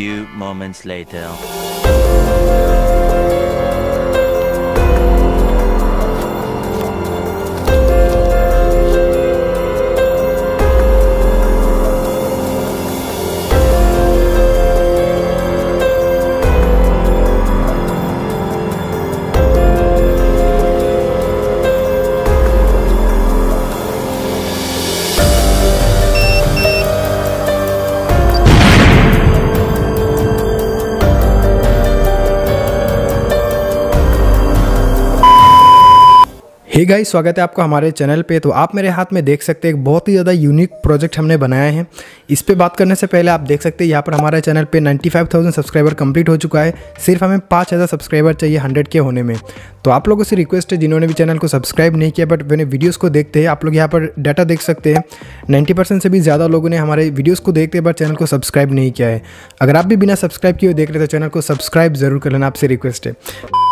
few moments later. Hey guys, स्वागत है आपका हमारे चैनल पे। तो आप मेरे हाथ में देख सकते हैं एक बहुत ही ज़्यादा यूनिक प्रोजेक्ट हमने बनाया है। इस पे बात करने से पहले आप देख सकते हैं यहाँ पर हमारे चैनल पे 95,000 सब्सक्राइबर कंप्लीट हो चुका है। सिर्फ हमें 5,000 सब्सक्राइबर चाहिए 100K होने में। तो आप लोगों से रिक्वेस्ट है, जिन्होंने भी चैनल को सब्सक्राइब नहीं किया बट मैंने वीडियोज़ को देखते हैं, आप लोग यहाँ पर डाटा देख सकते हैं 90% से भी ज़्यादा लोगों ने हमारे वीडियोज़ को देखते हैं बट चैनल को सब्सक्राइब नहीं किया है। अगर आप भी बिना सब्सक्राइब किए देख रहे हैं तो चैनल को सब्सक्राइब ज़रूर कर लेना, आपसे रिक्वेस्ट है।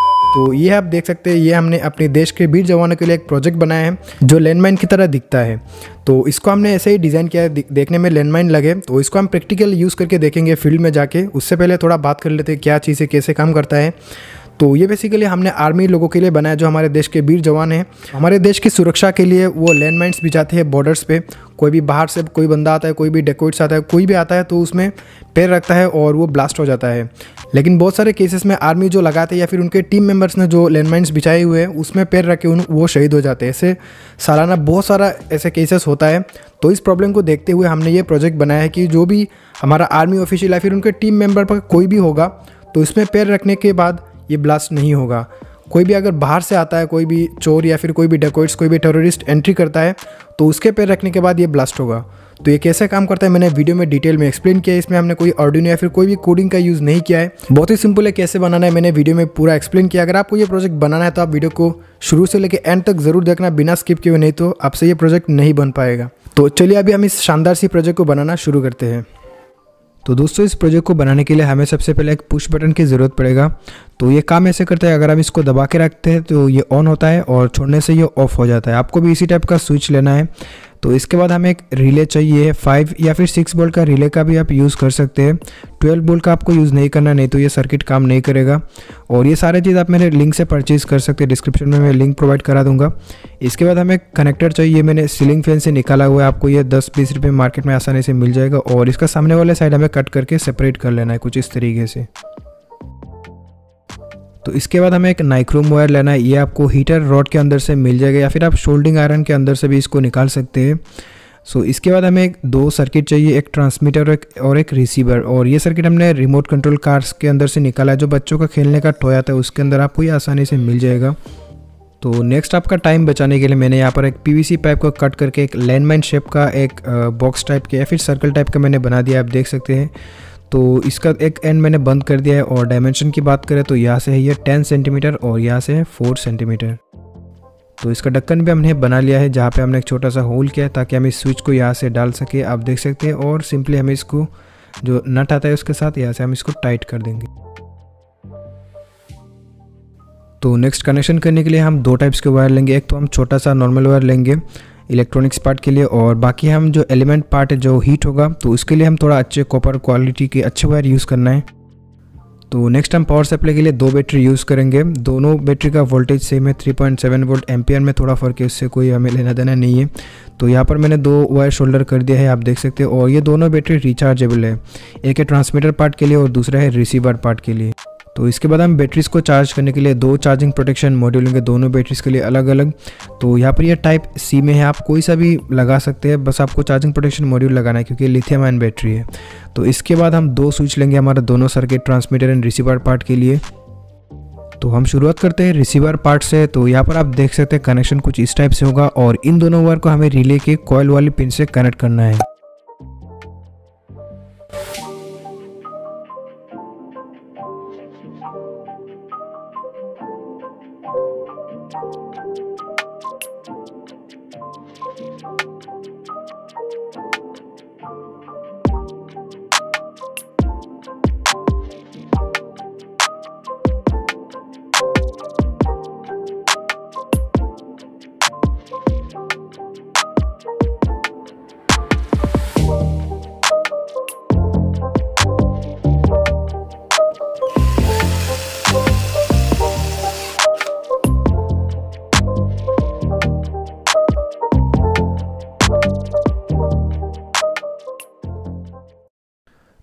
तो ये आप देख सकते हैं, ये हमने अपने देश के वीर जवानों के लिए एक प्रोजेक्ट बनाया है जो लैंडमाइन की तरह दिखता है। तो इसको हमने ऐसे ही डिज़ाइन किया है, देखने में लैंडमाइन लगे। तो इसको हम प्रैक्टिकल यूज़ करके देखेंगे फील्ड में जाके। उससे पहले थोड़ा बात कर लेते हैं क्या चीज़ है, कैसे काम करता है। तो ये बेसिकली हमने आर्मी लोगों के लिए बनाया जो हमारे देश के वीर जवान हैं। हमारे देश की सुरक्षा के लिए वो लैंडमाइंस बिछाते हैं बॉर्डर्स पे। कोई भी बाहर से कोई बंदा आता है, कोई भी डेकोइट्स आता है, कोई भी आता है तो उसमें पैर रखता है और वो ब्लास्ट हो जाता है। लेकिन बहुत सारे केसेस में आर्मी जो लगाते हैं या फिर उनके टीम मेंबर्स ने जो लैंडमाइंस बिछाए हुए हैं उसमें पैर रख के वो शहीद हो जाते हैं। ऐसे सालाना बहुत सारा ऐसे केसेस होता है। तो इस प्रॉब्लम को देखते हुए हमने ये प्रोजेक्ट बनाया है कि जो भी हमारा आर्मी ऑफिशियल या फिर उनके टीम मेंबर पर कोई भी होगा तो इसमें पैर रखने के बाद ये ब्लास्ट नहीं होगा। कोई भी अगर बाहर से आता है, कोई भी चोर या फिर कोई भी डेकोइट्स, कोई भी टेररिस्ट एंट्री करता है तो उसके पैर रखने के बाद ये ब्लास्ट होगा। तो ये कैसे काम करता है मैंने वीडियो में डिटेल में एक्सप्लेन किया है। इसमें हमने कोई आर्डिनो या फिर कोई भी कोडिंग का यूज़ नहीं किया है। बहुत ही सिंपल है कैसे बनाना है, मैंने वीडियो में पूरा एक्सप्लेन किया। अगर आपको ये प्रोजेक्ट बनाना है तो आप वीडियो को शुरू से लेकर एंड तक ज़रूर देखना बिना स्किप किए, नहीं तो आपसे ये प्रोजेक्ट नहीं बन पाएगा। तो चलिए अभी हम इस शानदार सी प्रोजेक्ट को बनाना शुरू करते हैं। तो दोस्तों, इस प्रोजेक्ट को बनाने के लिए हमें सबसे पहले एक पुश बटन की ज़रूरत पड़ेगा। तो ये काम ऐसे करता है, अगर हम इसको दबा के रखते हैं तो ये ऑन होता है और छोड़ने से ये ऑफ हो जाता है। आपको भी इसी टाइप का स्विच लेना है। तो इसके बाद हमें एक रिले चाहिए। 5 या फिर 6 वोल्ट का रिले का भी आप यूज़ कर सकते हैं। 12 वोल्ट का आपको यूज़ नहीं करना, नहीं तो ये सर्किट काम नहीं करेगा। और ये सारे चीज़ आप मेरे लिंक से परचेज़ कर सकते हैं, डिस्क्रिप्शन में मैं लिंक प्रोवाइड करा दूंगा। इसके बाद हमें कनेक्टर चाहिए, मैंने सीलिंग फैन से निकाला हुआ है। आपको ये 10-20 रुपये मार्केट में आसानी से मिल जाएगा। और इसका सामने वाले साइड हमें कट करके सेपरेट कर लेना है कुछ इस तरीके से। तो इसके बाद हमें एक नाइक्रोम वायर लेना है। ये आपको हीटर रॉड के अंदर से मिल जाएगा या फिर आप सोल्डिंग आयरन के अंदर से भी इसको निकाल सकते हैं। इसके बाद हमें 2 सर्किट चाहिए, एक ट्रांसमीटर और एक रिसीवर। और ये सर्किट हमने रिमोट कंट्रोल कार्स के अंदर से निकाला है, जो बच्चों का खेलने का टॉय आता है उसके अंदर आपको ये आसानी से मिल जाएगा। तो नेक्स्ट आपका टाइम बचाने के लिए मैंने यहाँ पर एक PVC पाइप को कट करके एक लैंडमाइन शेप का एक बॉक्स टाइप के या फिर सर्कल टाइप का मैंने बना दिया, आप देख सकते हैं। तो इसका एक एंड मैंने बंद कर दिया है। और डायमेंशन की बात करें तो यहाँ से है ये 10 सेंटीमीटर और यहाँ से है 4 सेंटीमीटर। तो इसका ढक्कन भी हमने बना लिया है, जहाँ पे हमने एक छोटा सा होल किया है ताकि हम इस स्विच को यहाँ से डाल सके, आप देख सकते हैं। और सिंपली हमें इसको जो नट आता है उसके साथ यहाँ से हम इसको टाइट कर देंगे। तो नेक्स्ट कनेक्शन करने के लिए हम 2 टाइप्स के वायर लेंगे। एक तो हम छोटा सा नॉर्मल वायर लेंगे इलेक्ट्रॉनिक्स पार्ट के लिए, और बाकी हम जो एलिमेंट पार्ट है जो हीट होगा तो उसके लिए हम थोड़ा अच्छे कॉपर क्वालिटी के अच्छे वायर यूज़ करना है। तो नेक्स्ट हम पावर सप्लाई के लिए 2 बैटरी यूज़ करेंगे। दोनों बैटरी का वोल्टेज सेम है, 3.7 वोल्ट एम्पियर में थोड़ा फ़र्क है, उससे कोई हमें लेना देना नहीं है। तो यहाँ पर मैंने 2 वायर शोल्डर कर दिया है, आप देख सकते हैं। और ये दोनों बैटरी रिचार्जेबल है, एक है ट्रांसमीटर पार्ट के लिए और दूसरा है रिसीवर पार्ट के लिए। तो इसके बाद हम बैटरीज को चार्ज करने के लिए 2 चार्जिंग प्रोटेक्शन मॉड्यूल लेंगे, दोनों बैटरीज के लिए अलग अलग। तो यहाँ पर ये टाइप C में है, आप कोई सा भी लगा सकते हैं, बस आपको चार्जिंग प्रोटेक्शन मॉड्यूल लगाना है क्योंकि लिथियम आयन बैटरी है। तो इसके बाद हम 2 स्विच लेंगे हमारा दोनों circuit transmitter and receiver part के लिए। तो हम शुरुआत करते हैं रिसीवर पार्ट से। तो यहाँ पर आप देख सकते हैं कनेक्शन कुछ इस टाइप से होगा और इन दोनों वायर को हमें रिले के कॉइल वाली पिन से कनेक्ट करना है।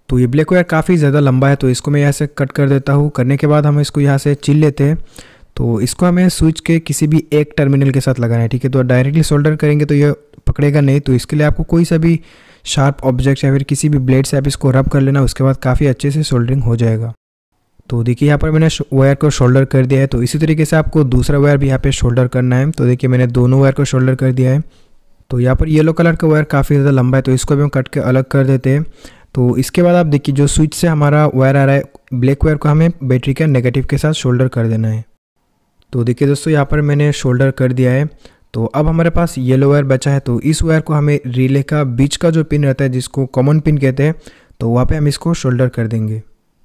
तो ये ब्लैक वायर काफ़ी ज़्यादा लंबा है, तो इसको मैं यहाँ से कट कर देता हूँ। करने के बाद हम इसको यहाँ से छील लेते हैं। तो इसको हमें स्विच के किसी भी एक टर्मिनल के साथ लगाना है, ठीक है। तो डायरेक्टली सोल्डर करेंगे तो ये पकड़ेगा नहीं, तो इसके लिए आपको कोई सा भी शार्प ऑब्जेक्ट या फिर किसी भी ब्लेड से आप इसको रब कर लेना, उसके बाद काफ़ी अच्छे से सोल्डरिंग हो जाएगा। तो देखिए यहाँ पर मैंने वायर को शोल्डर कर दिया है। तो इसी तरीके से आपको दूसरा वायर भी यहाँ पे शोल्डर करना है। तो देखिए मैंने दोनों वायर को शोल्डर कर दिया है। तो यहाँ पर येलो कलर का वायर काफ़ी ज़्यादा लंबा है, तो इसको भी हम कट के अलग कर देते हैं। तो इसके बाद आप देखिए जो स्विच से हमारा वायर आ रहा है ब्लैक वायर को हमें बैटरी के नेगेटिव के साथ शोल्डर कर देना है। तो देखिए दोस्तों यहाँ पर मैंने शोल्डर कर दिया है। तो अब हमारे पास येलो वायर बचा है। तो इस वायर को हमें रिले का बीच का जो पिन रहता है जिसको कॉमन पिन कहते हैं, तो वहाँ पे हम इसको शोल्डर कर देंगे।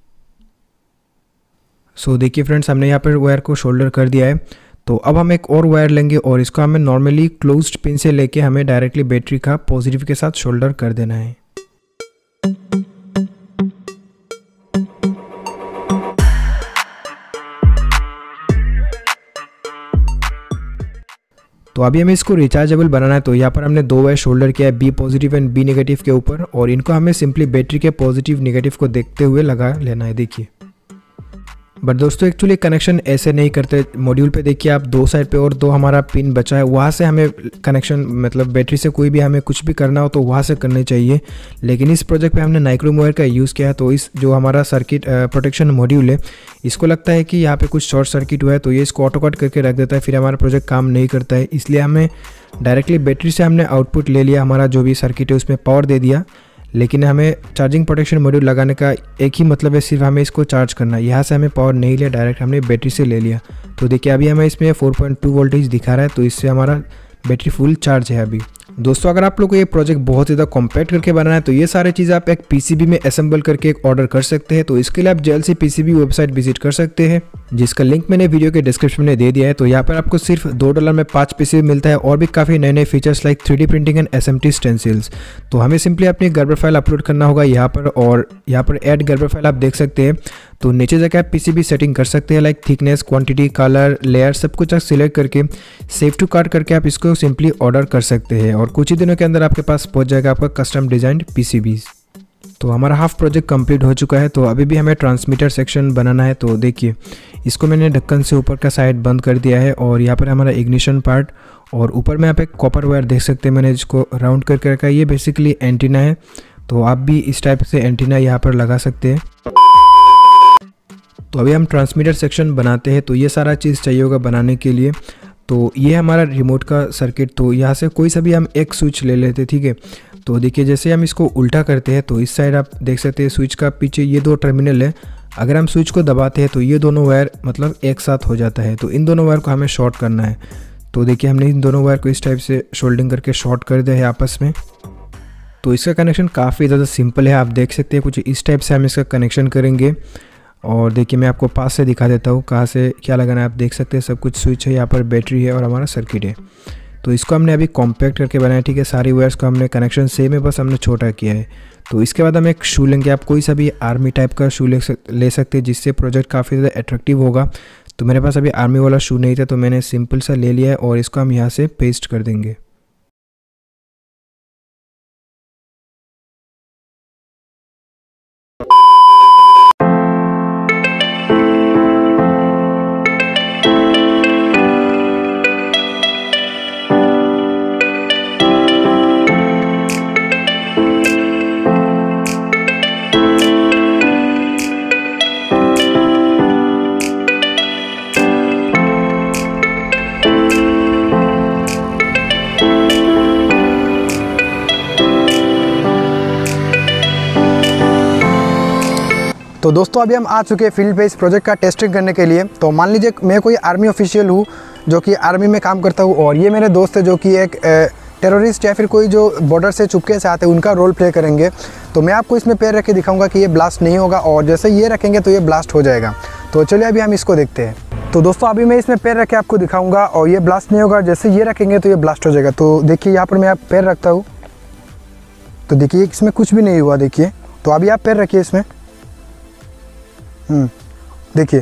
सो देखिए फ्रेंड्स, हमने यहाँ पर वायर को शोल्डर कर दिया है। तो अब हम एक और वायर लेंगे और इसको हमें नॉर्मली क्लोज्ड पिन से लेके हमें डायरेक्टली बैटरी का पॉजिटिव के साथ शोल्डर कर देना है। तो अभी हमें इसको रिचार्जेबल बनाना है। तो यहाँ पर हमने दो वायर शोल्डर किया है, B positive and B negative के ऊपर, और इनको हमें सिंपली बैटरी के पॉजिटिव नेगेटिव को देखते हुए लगा लेना है। देखिए बट दोस्तों एक्चुअली कनेक्शन ऐसे नहीं करते। मॉड्यूल पे देखिए आप दो साइड पे और दो हमारा पिन बचा है, वहाँ से हमें कनेक्शन मतलब बैटरी से कोई भी हमें कुछ भी करना हो तो वहाँ से करनी चाहिए। लेकिन इस प्रोजेक्ट पे हमने नाइक्रोम वायर का यूज़ किया है। तो इस जो हमारा सर्किट प्रोटेक्शन मॉड्यूल है, इसको लगता है कि यहाँ पे कुछ शॉर्ट सर्किट हुआ है, तो ये इसको ऑटो कट करके रख देता है, फिर हमारा प्रोजेक्ट काम नहीं करता है। इसलिए हमें डायरेक्टली बैटरी से हमने आउटपुट ले लिया, हमारा जो भी सर्किट है उसमें पावर दे दिया। लेकिन हमें चार्जिंग प्रोटेक्शन मॉड्यूल लगाने का एक ही मतलब है, सिर्फ हमें इसको चार्ज करना है। यहाँ से हमें पावर नहीं लिया, डायरेक्ट हमने बैटरी से ले लिया। तो देखिए अभी हमें इसमें 4.2 वोल्टेज दिखा रहा है, तो इससे हमारा बैटरी फुल चार्ज है अभी। दोस्तों अगर आप लोग को ये प्रोजेक्ट बहुत ज़्यादा कॉम्पैक्ट करके बनाना है तो ये सारी चीज़ आप एक पीसीबी में असेंबल करके एक ऑर्डर कर सकते हैं। तो इसके लिए आप JLC PCB वेबसाइट विजिट कर सकते हैं, जिसका लिंक मैंने वीडियो के डिस्क्रिप्शन में दे दिया है। तो यहाँ पर आपको सिर्फ $2 में 5 PCB मिलता है और भी काफ़ी नए नए features like 3D printing and SMT stencils. तो हमें सिंपली अपनी गर्बर फाइल अपलोड करना होगा यहाँ पर, और यहाँ पर ऐड गर्बर फाइल आप देख सकते हैं। तो नीचे जाकर आप PCB सेटिंग कर सकते हैं, like thickness, quantity, colour, layer, सब कुछ आप सिलेक्ट करके सेव टू कार्ट करके आप इसको सिंपली ऑर्डर कर सकते हैं, और कुछ ही दिनों के अंदर आपके पास पहुंच जाएगा आपका कस्टम डिजाइंड PCBs। तो हमारा हाफ प्रोजेक्ट कंप्लीट हो चुका है। तो अभी भी हमें ट्रांसमीटर सेक्शन बनाना है। तो देखिए इसको मैंने ढक्कन से ऊपर का साइड बंद कर दिया है, और यहाँ पर हमारा इग्निशन पार्ट, और ऊपर में आप एक कॉपर वायर देख सकते हैं मैंने जिसको राउंड करके रखा है। ये बेसिकली एंटीना है, तो आप भी इस टाइप से एंटीना यहाँ पर लगा सकते हैं। तो अभी हम ट्रांसमीटर सेक्शन बनाते हैं। तो ये सारा चीज़ चाहिए होगा बनाने के लिए। तो ये हमारा रिमोट का सर्किट। तो यहाँ से कोई सा भी हम एक स्विच ले लेते हैं, ठीक है। तो देखिए जैसे हम इसको उल्टा करते हैं तो इस साइड आप देख सकते हैं स्विच का पीछे ये दो टर्मिनल है। अगर हम स्विच को दबाते हैं तो ये दोनों वायर मतलब एक साथ हो जाता है। तो इन दोनों वायर को हमें शॉर्ट करना है। तो देखिए हमने इन दोनों वायर को इस टाइप से शोल्डिंग करके शॉर्ट कर दिया है आपस में। तो इसका कनेक्शन काफ़ी ज़्यादा सिंपल है, आप देख सकते हैं कुछ इस टाइप से हम इसका कनेक्शन करेंगे। और देखिए मैं आपको पास से दिखा देता हूँ कहाँ से क्या लगाना है। आप देख सकते हैं सब कुछ स्विच है, यहाँ पर बैटरी है और हमारा सर्किट है। तो इसको हमने अभी कॉम्पैक्ट करके बनाया, ठीक है। सारी वायर्स को हमने कनेक्शन सेम है, बस हमने छोटा किया है। तो इसके बाद हम एक शू लेंगे। आप कोई सा भी आर्मी टाइप का शू ले सकते हैं, जिससे प्रोजेक्ट काफ़ी ज़्यादा अट्रैक्टिव होगा। तो मेरे पास अभी आर्मी वाला शू नहीं था, तो मैंने सिंपल सा ले लिया है, और इसको हम यहाँ से पेस्ट कर देंगे। तो दोस्तों अभी हम आ चुके हैं फील्ड पे इस प्रोजेक्ट का टेस्टिंग करने के लिए। तो मान लीजिए मैं कोई आर्मी ऑफिशियल हूँ जो कि आर्मी में काम करता हूँ, और ये मेरे दोस्त है जो कि एक टेररिस्ट या फिर कोई जो बॉर्डर से चुपके से आते हैं उनका रोल प्ले करेंगे। तो मैं आपको इसमें पैर रख के दिखाऊंगा कि ये ब्लास्ट नहीं होगा, और जैसे ये रखेंगे तो ये ब्लास्ट हो जाएगा। तो चलिए अभी हम इसको देखते हैं। तो दोस्तों अभी मैं इसमें पैर रख के आपको दिखाऊंगा, और ये ब्लास्ट नहीं होगा, जैसे ये रखेंगे तो ये ब्लास्ट हो जाएगा। तो देखिए यहाँ पर मैं पैर रखता हूँ, तो देखिए इसमें कुछ भी नहीं हुआ। देखिए तो अभी आप पैर रखिए इसमें, देखिए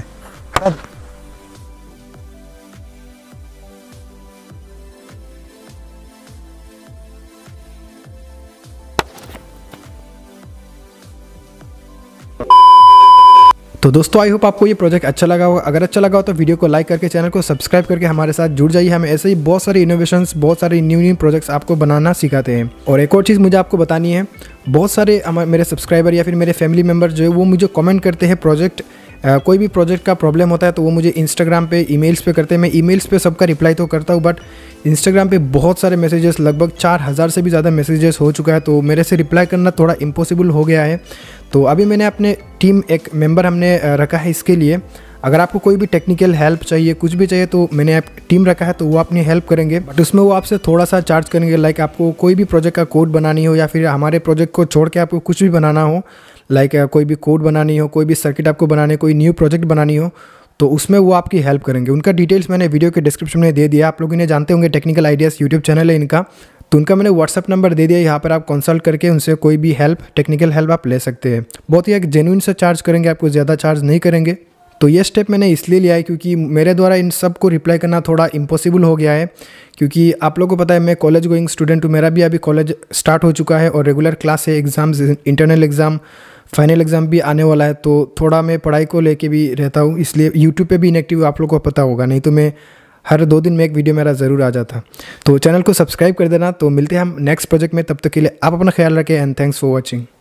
तो दोस्तों आई होप आपको ये प्रोजेक्ट अच्छा लगा होगा। अगर अच्छा लगा हो तो वीडियो को लाइक करके चैनल को सब्सक्राइब करके हमारे साथ जुड़ जाइए। हम ऐसे ही बहुत सारे इनोवेशंस, बहुत सारे न्यू प्रोजेक्ट्स आपको बनाना सिखाते हैं। और एक और चीज़ मुझे आपको बतानी है, बहुत सारे मेरे सब्सक्राइबर या फिर मेरे फैमिली मेम्बर जो है वो मुझे कमेंट करते हैं कोई भी प्रोजेक्ट का प्रॉब्लम होता है तो वो मुझे इंस्टाग्राम पे ईमेल्स पे करते हैं। मैं ईमेल्स पे सबका रिप्लाई तो करता हूँ, बट इंस्टाग्राम पे बहुत सारे मैसेजेस, लगभग 4000 से भी ज़्यादा मैसेजेस हो चुका है, तो मेरे से रिप्लाई करना थोड़ा इम्पॉसिबल हो गया है। तो अभी मैंने अपने टीम एक मेंबर हमने रखा है इसके लिए। अगर आपको कोई भी टेक्निकल हेल्प चाहिए, कुछ भी चाहिए, तो मैंने टीम रखा है तो वो अपनी हेल्प करेंगे, बट उसमें वो आपसे थोड़ा सा चार्ज करेंगे। लाइक आपको कोई भी प्रोजेक्ट का कोड बनानी हो या फिर हमारे प्रोजेक्ट को छोड़ के आपको कुछ भी बनाना हो, लाइक कोई भी कोड बनानी हो, कोई भी सर्किट आपको बनाने, कोई न्यू प्रोजेक्ट बनानी हो, तो उसमें वो आपकी हेल्प करेंगे। उनका डिटेल्स मैंने वीडियो के डिस्क्रिप्शन में दे दिया। आप लोग इन्हें जानते होंगे, टेक्निकल आइडियाज़ यूट्यूब चैनल है इनका, तो उनका मैंने व्हाट्सअप नंबर दे दिया। यहाँ पर आप कंसल्ट करके उनसे कोई भी हेल्प, टेक्निकल हेल्प आप ले सकते हैं। बहुत ही एक जेन्युइन से चार्ज करेंगे, आपको ज़्यादा चार्ज नहीं करेंगे। तो ये स्टेप मैंने इसलिए लिया है क्योंकि मेरे द्वारा इन सब को रिप्लाई करना थोड़ा इम्पॉसिबल हो गया है, क्योंकि आप लोगों को पता है मैं कॉलेज गोइंग स्टूडेंट हूँ। मेरा भी अभी कॉलेज स्टार्ट हो चुका है और रेगुलर क्लास है, exams, internal exam, final exam भी आने वाला है, तो थोड़ा मैं पढ़ाई को लेके भी रहता हूँ, इसलिए यूट्यूब पे भी इनएक्टिव, आप लोगों को पता होगा, नहीं तो मैं हर 2 दिन में एक वीडियो मेरा ज़रूर आ जाता। तो चैनल को सब्सक्राइब कर देना। तो मिलते हैं हम नेक्स्ट प्रोजेक्ट में, तब तक के लिए आप अपना ख्याल रखें एंड थैंक्स फॉर वॉचिंग।